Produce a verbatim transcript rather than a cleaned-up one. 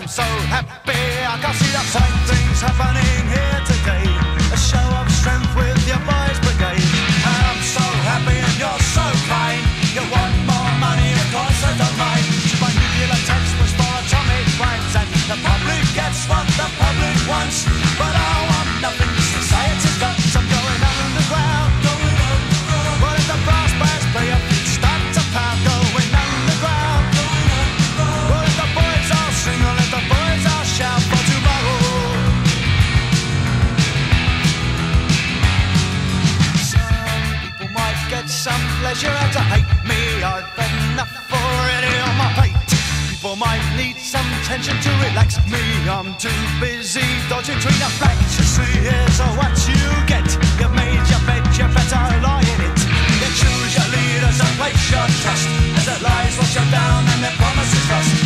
I'm so happy I can see the same things happening here today. A show of strength with your boys brigade. And I'm so happy and you're so kind. You want more money, of course I don't mind. My nuclear text was for atomic crimes, and the public gets what the public wants. But I want nothing society's got. So I'm going underground, going underground. But if the brass bands play a beat, start to pound, going underground, going underground. But if the boys all sing, or let the boys all shout for tomorrow. Some people might get some pleasure out to hate me. I've had enough already on my plate. People might need some tension to relax me. I'm too busy dodging between the facts. You see, here's what you get. You've made your bed, you better lie in it. You choose your leaders and place your trust, as their lies wash you down and their promises rust.